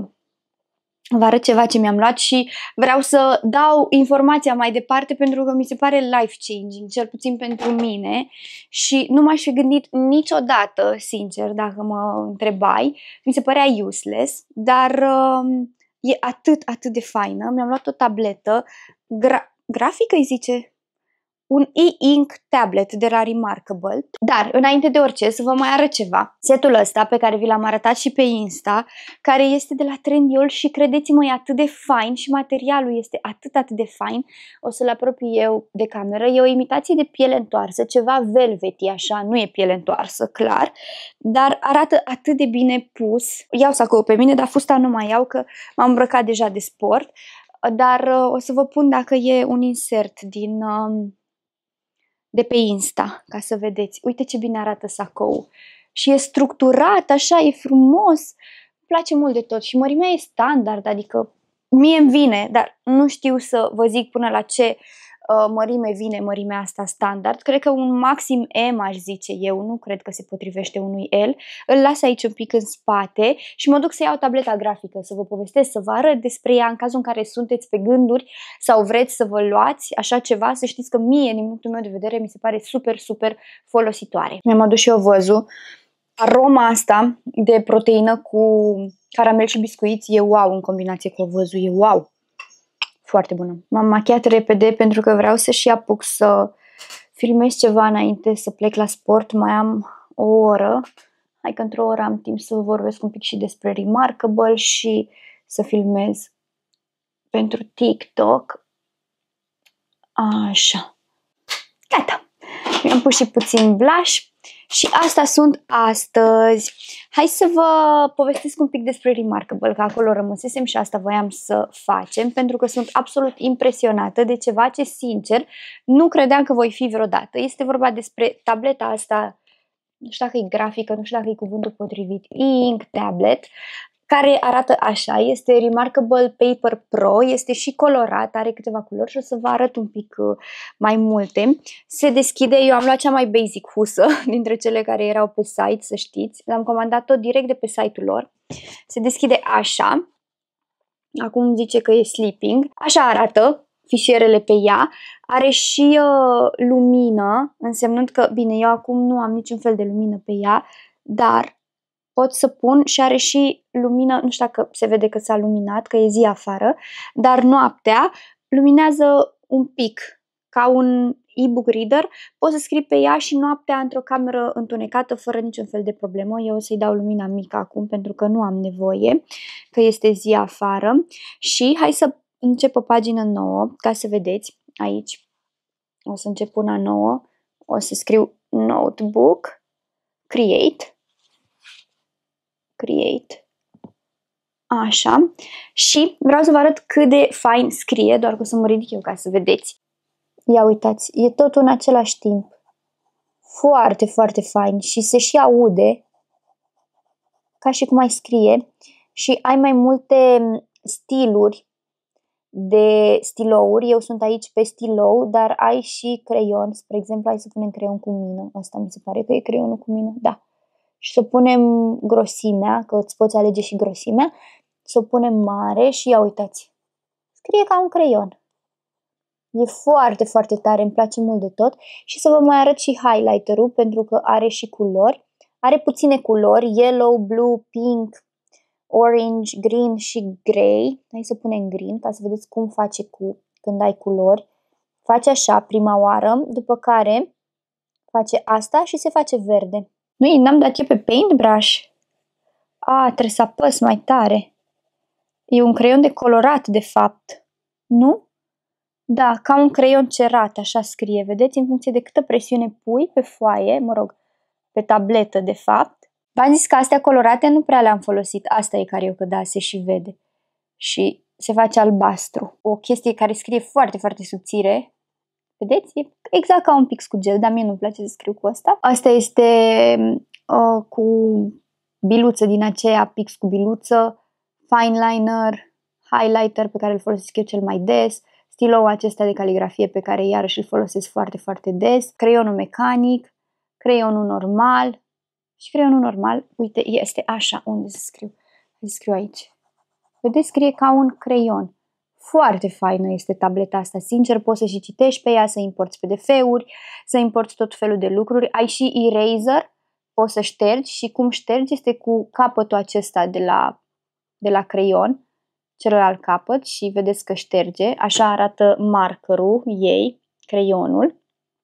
vă arăt ceva ce mi-am luat și vreau să dau informația mai departe pentru că mi se pare life-changing, cel puțin pentru mine și nu m-aș fi gândit niciodată, sincer, dacă mă întrebai, mi se părea useless, dar uh, e atât, atât de faină. Mi-am luat o tabletă, gra grafică îi zice? Un e-ink tablet de la Remarkable. Dar, înainte de orice, să vă mai arăt ceva. Setul ăsta, pe care vi l-am arătat și pe Insta, care este de la Trendyol și credeți-mă, e atât de fain și materialul este atât, atât de fain. O să-l apropii eu de cameră. E o imitație de piele întoarsă, ceva velvety, așa, nu e piele întoarsă, clar, dar arată atât de bine pus. Iau sacou pe mine, dar fusta nu mai iau, că m-am îmbrăcat deja de sport. Dar o să vă pun dacă e un insert din... Um, de pe Insta, ca să vedeți. Uite ce bine arată sacou. Și e structurat, așa, e frumos. Îmi place mult de tot. Și mărimea e standard, adică mie îmi vine, dar nu știu să vă zic până la ce uh, mărime vine mărimea asta standard. Cred că un maxim M aș zice eu, nu cred că se potrivește unui L. Îl las aici un pic în spate și mă duc să iau tableta grafică, să vă povestesc, să vă arăt despre ea în cazul în care sunteți pe gânduri sau vreți să vă luați așa ceva, să știți că mie, din punctul meu de vedere, mi se pare super, super folositoare. Mi-am adus și eu văzul. Aroma asta de proteină cu caramel și biscuiți e wow în combinație cu ovăzul, e wow. Foarte bună. M-am machiat repede pentru că vreau să și apuc să filmez ceva înainte să plec la sport. Mai am o oră. Hai că într-o oră am timp să vă vorbesc un pic și despre Remarkable și să filmez pentru TikTok. Așa. Gata. Mi-am pus și puțin blush. Și asta sunt astăzi. Hai să vă povestesc un pic despre Remarkable, că acolo rămăsesem și asta voiam să facem, pentru că sunt absolut impresionată de ceva ce, sincer, nu credeam că voi fi vreodată. Este vorba despre tableta asta, nu știu dacă e grafică, nu știu dacă e cuvântul potrivit, e-ink tablet, care arată așa, este Remarkable Paper Pro, este și colorat, are câteva culori și o să vă arăt un pic mai multe. Se deschide, eu am luat cea mai basic husă dintre cele care erau pe site, să știți, l-am comandat tot direct de pe site-ul lor. Se deschide așa, acum zice că e sleeping, așa arată fișierele pe ea, are și uh, lumină, însemnând că, bine, eu acum nu am niciun fel de lumină pe ea, dar pot să pun și are și lumină, nu știu dacă se vede că s-a luminat, că e zi afară, dar noaptea luminează un pic, ca un e-book reader, poți să scrii pe ea și noaptea într-o cameră întunecată, fără niciun fel de problemă. Eu o să-i dau lumina mică acum, pentru că nu am nevoie, că este zi afară. Și hai să încep o pagină nouă, ca să vedeți, aici o să încep una nouă, o să scriu notebook, create, Create. Așa. Și vreau să vă arăt cât de fain scrie, doar că o să mă ridic eu ca să vedeți. Ia uitați, e tot în același timp. Foarte, foarte fain și se și aude ca și cum ai scrie și ai mai multe stiluri de stilouri. Eu sunt aici pe stilou, dar ai și creion. Spre exemplu, hai să punem creion cu mină. Asta mi se pare că e creionul cu mină. Da. Și să punem grosimea, că îți poți alege și grosimea. Să o punem mare și ia uitați. Scrie ca un creion. E foarte, foarte tare, îmi place mult de tot. Și să vă mai arăt și highlighterul, pentru că are și culori. Are puține culori, yellow, blue, pink, orange, green și grey. Hai să punem green ca să vedeți cum face cu, când ai culori. Face așa prima oară, după care face asta și se face verde. Nu, n-am dat eu pe paintbrush. A, trebuie să apăs mai tare. E un creion de colorat, de fapt. Nu? Da, ca un creion cerat, așa scrie. Vedeți, în funcție de câtă presiune pui pe foaie, mă rog, pe tabletă, de fapt. V-am zis că astea colorate nu prea le-am folosit. Asta e Carioca, da, se și vede. Și se face albastru. O chestie care scrie foarte, foarte subțire. Vedeți? E exact ca un pix cu gel, dar mie nu-mi place să scriu cu asta. Asta este uh, cu biluță din aceea, pix cu biluță, fine liner, highlighter pe care îl folosesc eu cel mai des, stilou acesta de caligrafie pe care iarăși îl folosesc foarte, foarte des, creionul mecanic, creionul normal și creionul normal, uite, este așa, unde să scriu? Să scriu aici. Vedeți, scrie ca un creion. Foarte faină este tableta asta, sincer, poți să și citești pe ea, să importi P D F-uri, să importi tot felul de lucruri. Ai și eraser, poți să ștergi și cum ștergi este cu capătul acesta de la, de la creion, celălalt capăt și vedeți că șterge. Așa arată markerul ei, creionul.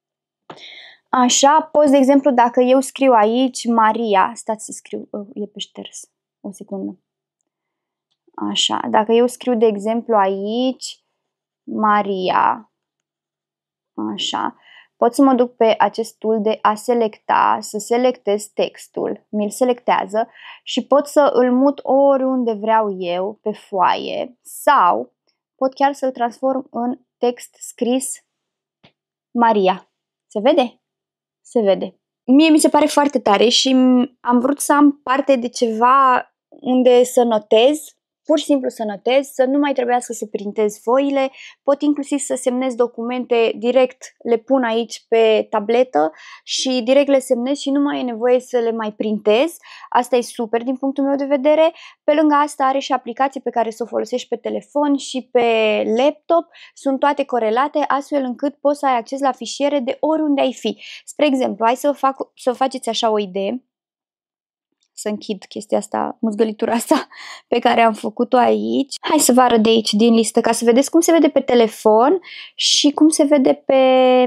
Așa, poți, de exemplu, dacă eu scriu aici Maria, stați să scriu, e pe șters, o secundă. Așa, dacă eu scriu, de exemplu, aici Maria, așa, pot să mă duc pe acest tool de a selecta, să selectez textul, mi-l selectează și pot să îl mut oriunde vreau eu pe foaie sau pot chiar să-l transform în text scris Maria. Se vede? Se vede. Mie mi se pare foarte tare și am vrut să am parte de ceva unde să notez, pur și simplu să notez, să nu mai trebuiască să printez foile, pot inclusiv să semnez documente direct, le pun aici pe tabletă și direct le semnez și nu mai e nevoie să le mai printez. Asta e super din punctul meu de vedere. Pe lângă asta are și aplicații pe care să o folosești pe telefon și pe laptop, sunt toate corelate astfel încât poți să ai acces la fișiere de oriunde ai fi. Spre exemplu, hai să vă, fac, să vă faceți așa o idee. Să închid chestia asta, muzgălitura asta pe care am făcut-o aici. Hai să vă arăt de aici din listă ca să vedeți cum se vede pe telefon și cum se vede pe,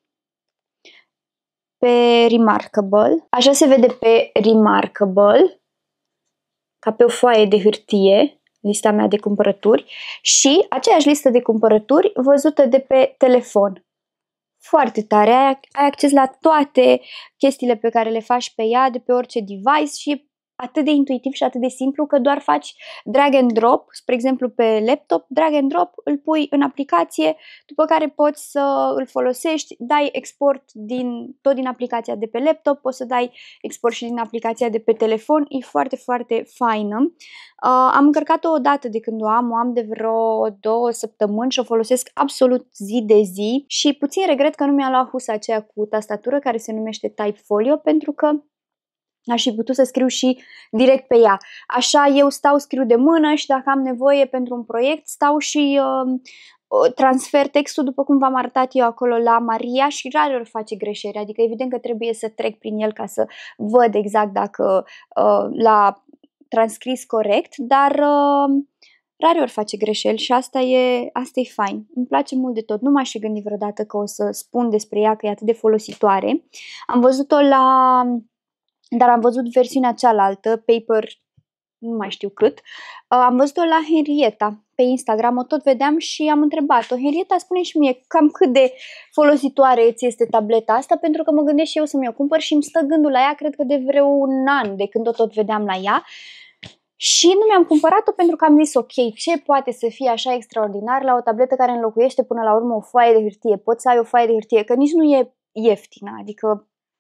pe Remarkable. Așa se vede pe Remarkable, ca pe o foaie de hârtie, lista mea de cumpărături și aceeași listă de cumpărături văzută de pe telefon. Foarte tare, ai, ai acces la toate chestiile pe care le faci pe ea, de pe orice device și e atât de intuitiv și atât de simplu că doar faci drag and drop, spre exemplu pe laptop, drag and drop, îl pui în aplicație, după care poți să îl folosești, dai export din, tot din aplicația de pe laptop, poți să dai export și din aplicația de pe telefon, e foarte, foarte faină. Uh, am încărcat-o o dată de când o am, o am de vreo două săptămâni și o folosesc absolut zi de zi și puțin regret că nu mi-a luat husa aceea cu tastatură care se numește Typefolio pentru că aș fi putut să scriu și direct pe ea. Așa eu stau, scriu de mână și dacă am nevoie pentru un proiect stau și uh, transfer textul după cum v-am arătat eu acolo la Maria și rareori face greșeli, adică evident că trebuie să trec prin el ca să văd exact dacă uh, l-a transcris corect, dar uh, rareori face greșeli și asta e, asta e fain. Îmi place mult de tot, nu m-aș fi gândit vreodată că o să spun despre ea că e atât de folositoare. Am văzut-o la... Dar am văzut versiunea cealaltă, Paper, nu mai știu cât, am văzut-o la Henrietta pe Instagram, o tot vedeam și am întrebat-o. Henrietta, spune și mie cam cât de folositoare ți este tableta asta, pentru că mă gândesc și eu să mi-o cumpăr și îmi stă gândul la ea, cred că de vreo un an de când o tot vedeam la ea. Și nu mi-am cumpărat-o pentru că am zis, ok, ce poate să fie așa extraordinar la o tabletă care înlocuiește până la urmă o foaie de hârtie? Poți să ai o foaie de hârtie, că nici nu e ieftină, adică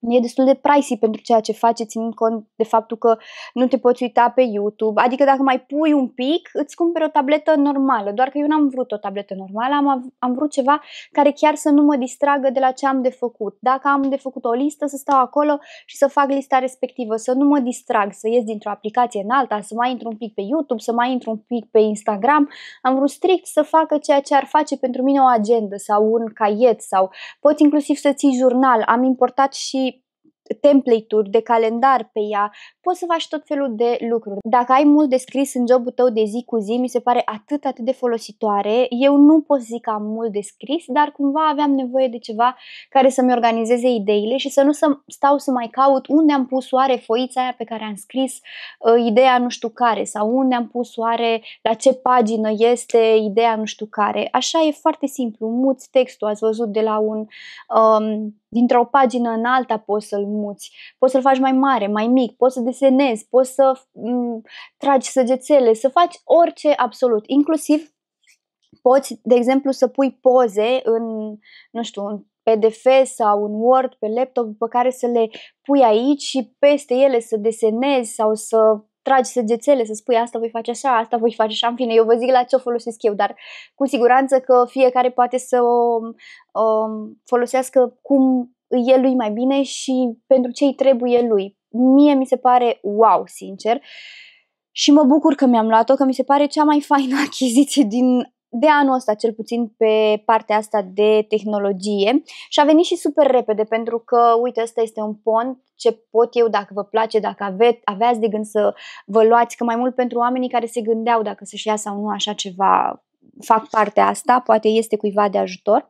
E destul de pricey pentru ceea ce faci, ținând cont de faptul că nu te poți uita pe YouTube. Adică dacă mai pui un pic, îți cumperi o tabletă normală. Doar că eu n-am vrut o tabletă normală, am, am vrut ceva care chiar să nu mă distragă de la ce am de făcut. Dacă am de făcut o listă, să stau acolo și să fac lista respectivă, să nu mă distrag, să ies dintr-o aplicație în alta, să mai intru un pic pe YouTube, să mai intru un pic pe Instagram. Am vrut strict să facă ceea ce ar face pentru mine o agendă sau un caiet sau poți inclusiv să ții jurnal. Am importat și template-uri de calendar pe ea, poți să faci tot felul de lucruri. Dacă ai mult de scris în jobul tău de zi cu zi, mi se pare atât, atât de folositoare. Eu nu pot zic că am mult de scris, dar cumva aveam nevoie de ceva care să-mi organizeze ideile și să nu să stau să mai caut unde am pus oare foița aia pe care am scris uh, ideea nu știu care sau unde am pus oare, la ce pagină este ideea nu știu care. Așa e foarte simplu, muți textul, ați văzut de la un... Um, dintr-o pagină în alta poți să-l muți, poți să-l faci mai mare, mai mic, poți să desenezi, poți să m, tragi săgețele, să faci orice absolut, inclusiv poți, de exemplu, să pui poze în, nu știu, în P D F sau în Word pe laptop pe care să le pui aici și peste ele să desenezi sau să tragi săgețele, să spui asta voi face așa, asta voi face așa, în fine, eu vă zic la ce o folosesc eu, dar cu siguranță că fiecare poate să o, o folosească cum îi e lui mai bine și pentru ce îi trebuie lui. Mie mi se pare wow, sincer, și mă bucur că mi-am luat-o, că mi se pare cea mai faină achiziție din de anul ăsta, cel puțin pe partea asta de tehnologie, și a venit și super repede, pentru că, uite, ăsta este un pont ce pot eu, dacă vă place, dacă ave- aveați de gând să vă luați, că mai mult pentru oamenii care se gândeau dacă să-și ia sau nu așa ceva, fac partea asta, poate este cuiva de ajutor.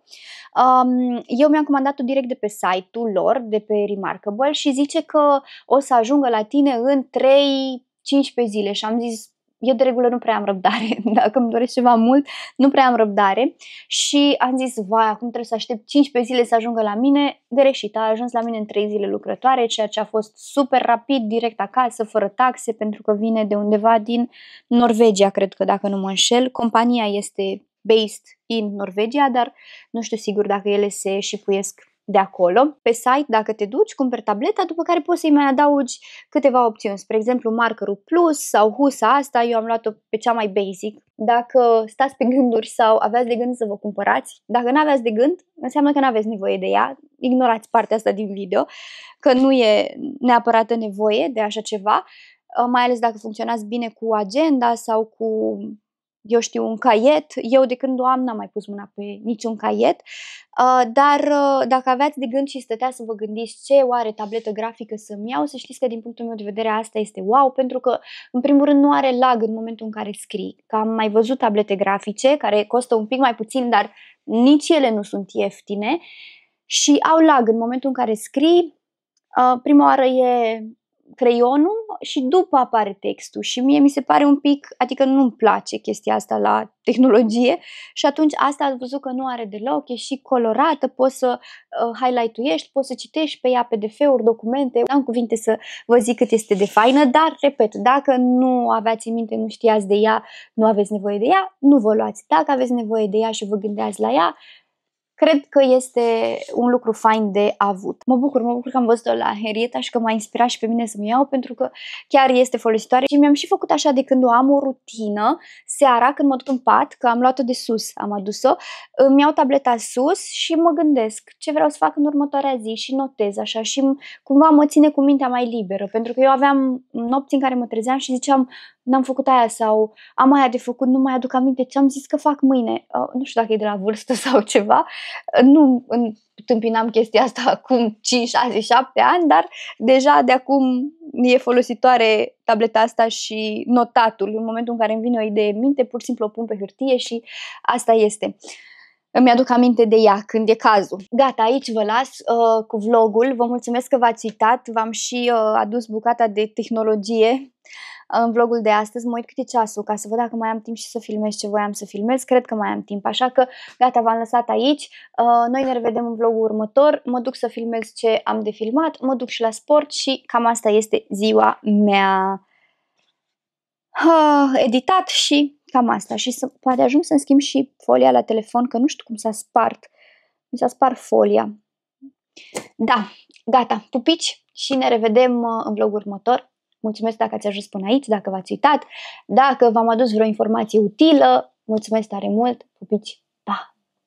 Um, eu mi-am comandat-o direct de pe site-ul lor, de pe Remarkable, și zice că o să ajungă la tine în trei cincisprezece zile și am zis, eu de regulă nu prea am răbdare, dacă îmi doresc ceva mult, nu prea am răbdare și am zis, vai, acum trebuie să aștept cincisprezece zile să ajungă la mine, greșit, a ajuns la mine în trei zile lucrătoare, ceea ce a fost super rapid, direct acasă, fără taxe, pentru că vine de undeva din Norvegia, cred că, dacă nu mă înșel. Compania este based in Norvegia, dar nu știu sigur dacă ele se șipuiesc de acolo. Pe site, dacă te duci, cumperi tableta, după care poți să-i mai adaugi câteva opțiuni. Spre exemplu, markerul plus sau husa asta, eu am luat-o pe cea mai basic. Dacă stați pe gânduri sau aveați de gând să vă cumpărați, dacă nu aveați de gând, înseamnă că nu aveți nevoie de ea. Ignorați partea asta din video, că nu e neapărat nevoie de așa ceva, mai ales dacă funcționați bine cu agenda sau cu, eu știu, un caiet. Eu de când o am n-am mai pus mâna pe niciun caiet, uh, dar uh, dacă aveați de gând și stătea să vă gândiți ce oare tabletă grafică să-mi iau, să știți că din punctul meu de vedere asta este wow, pentru că în primul rând nu are lag în momentul în care scrii. Că am mai văzut tablete grafice care costă un pic mai puțin, dar nici ele nu sunt ieftine și au lag în momentul în care scrii. Uh, prima oară e creionul și după apare textul și mie mi se pare un pic, adică nu-mi place chestia asta la tehnologie și atunci asta ați văzut că nu are deloc, e și colorată, poți să uh, highlight-uiești, poți să citești pe ea P D F-uri, documente, am cuvinte să vă zic cât este de faină, dar, repet, dacă nu aveați în minte, nu știați de ea, nu aveți nevoie de ea, nu vă luați. Dacă aveți nevoie de ea și vă gândeați la ea, cred că este un lucru fain de avut. Mă bucur, mă bucur că am văzut-o la Henrietta și că m-a inspirat și pe mine să-mi iau, pentru că chiar este folositoare și mi-am și făcut așa de când o am o rutină, seara când mă duc în pat, că am luat-o de sus, am adus-o, îmi iau tableta sus și mă gândesc ce vreau să fac în următoarea zi și notez așa și cumva mă ține cu mintea mai liberă, pentru că eu aveam nopți în care mă trezeam și ziceam, n-am făcut aia sau am aia de făcut, nu mai aduc aminte ce am zis că fac mâine. Uh, nu știu dacă e de la vârstă sau ceva. Uh, nu întâmpinam chestia asta acum cinci, șase, șapte ani, dar deja de acum e folositoare tableta asta și notatul. În momentul în care îmi vine o idee în minte, pur și simplu o pun pe hârtie și asta este. Îmi aduc aminte de ea când e cazul. Gata, aici vă las uh, cu vlogul. Vă mulțumesc că v-ați uitat. V-am și uh, adus bucata de tehnologie în vlogul de astăzi. Mă uit cât e ceasul ca să văd dacă mai am timp și să filmez ce voiam să filmez. Cred că mai am timp, așa că gata, v-am lăsat aici. Noi ne revedem în vlogul următor. Mă duc să filmez ce am de filmat, mă duc și la sport și cam asta este ziua mea. Editat și cam asta. Și să, poate ajung să-mi schimb și folia la telefon, că nu știu cum s-a spart. Mi s-a spart folia. Da, gata, pupici și ne revedem în vlogul următor. Mulțumesc dacă ați ajuns până aici, dacă v-ați uitat, dacă v-am adus vreo informație utilă, mulțumesc tare mult, pupici!